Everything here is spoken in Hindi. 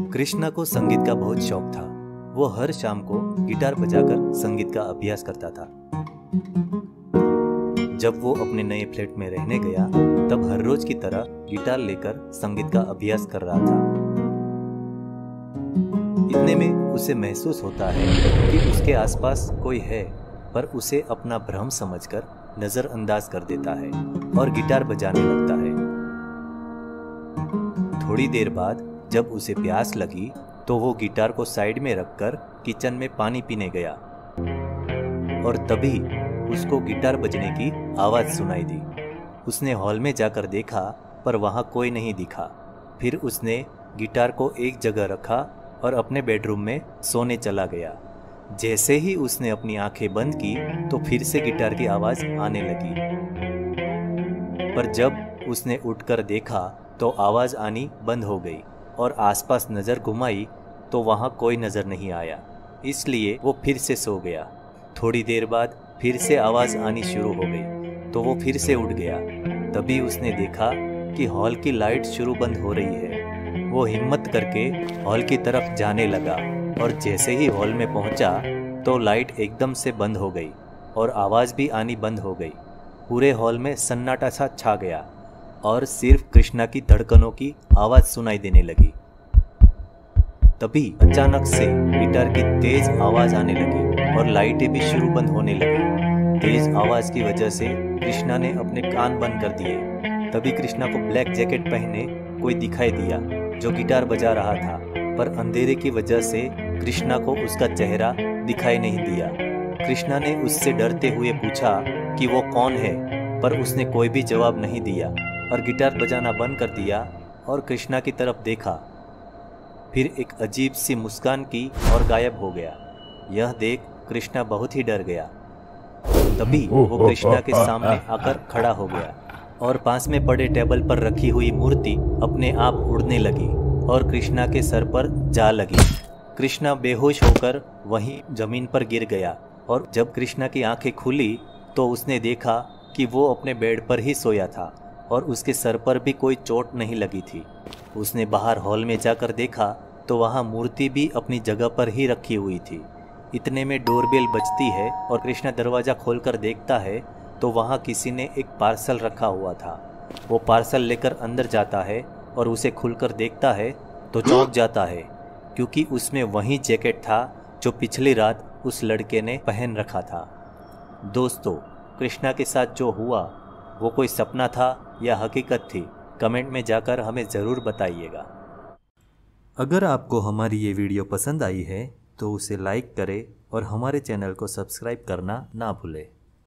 कृष्णा को संगीत का बहुत शौक था। वो हर शाम को गिटार बजाकर संगीत का अभ्यास करता था। जब वो अपने नए फ्लैट में रहने गया तब हर रोज की तरह गिटार लेकर संगीत का अभ्यास कर रहा था। इतने में उसे महसूस होता है कि उसके आसपास कोई है, पर उसे अपना भ्रम समझकर नजरअंदाज कर देता है और गिटार बजाने लगता है। थोड़ी देर बाद जब उसे प्यास लगी तो वो गिटार को साइड में रखकर किचन में पानी पीने गया और तभी उसको गिटार बजने की आवाज सुनाई दी। उसने हॉल में जाकर देखा पर वहां कोई नहीं दिखा। फिर उसने गिटार को एक जगह रखा और अपने बेडरूम में सोने चला गया। जैसे ही उसने अपनी आंखें बंद की तो फिर से गिटार की आवाज आने लगी, पर जब उसने उठकर देखा तो आवाज आनी बंद हो गई और आसपास नजर घुमाई तो वहां कोई नजर नहीं आया, इसलिए वो फिर से सो गया। थोड़ी देर बाद फिर से आवाज आनी शुरू हो गई तो वो फिर से उठ गया। तभी उसने देखा कि हॉल की लाइट शुरू बंद हो रही है। वो हिम्मत करके हॉल की तरफ जाने लगा और जैसे ही हॉल में पहुंचा तो लाइट एकदम से बंद हो गई और आवाज भी आनी बंद हो गई। पूरे हॉल में सन्नाटा सा छा गया और सिर्फ कृष्णा की धड़कनों की आवाज सुनाई देने लगी। तभी अचानक से गिटार की तेज आवाज आने लगी और लाइटें भी शुरू बंद होने लगी। तेज आवाज की वजह से कृष्णा ने अपने कान बंद कर दिए। तभी कृष्णा को ब्लैक जैकेट पहने कोई दिखाई दिया जो गिटार बजा रहा था, पर अंधेरे की वजह से कृष्णा को उसका चेहरा दिखाई नहीं दिया। कृष्णा ने उससे डरते हुए पूछा कि वो कौन है, पर उसने कोई भी जवाब नहीं दिया और गिटार बजाना बंद कर दिया और कृष्णा की तरफ देखा। फिर एक अजीब सी मुस्कान की और गायब हो गया। यह देख कृष्णा बहुत ही डर गया। तभी वो कृष्णा के सामने आकर खड़ा हो गया और पास में पड़े टेबल पर रखी हुई मूर्ति अपने आप उड़ने लगी और कृष्णा के सर पर जा लगी। कृष्णा बेहोश होकर वहीं जमीन पर गिर गया और जब कृष्णा की आंखें खुली तो उसने देखा कि वो अपने बेड पर ही सोया था और उसके सर पर भी कोई चोट नहीं लगी थी। उसने बाहर हॉल में जाकर देखा तो वहां मूर्ति भी अपनी जगह पर ही रखी हुई थी। इतने में डोरबेल बजती है और कृष्णा दरवाज़ा खोलकर देखता है तो वहां किसी ने एक पार्सल रखा हुआ था। वो पार्सल लेकर अंदर जाता है और उसे खुलकर देखता है तो चौंक जाता है, क्योंकि उसमें वही जैकेट था जो पिछली रात उस लड़के ने पहन रखा था। दोस्तों, कृष्णा के साथ जो हुआ वो कोई सपना था या हकीकत थी? कमेंट में जाकर हमें ज़रूर बताइएगा। अगर आपको हमारी ये वीडियो पसंद आई है तो उसे लाइक करें और हमारे चैनल को सब्सक्राइब करना ना भूलें।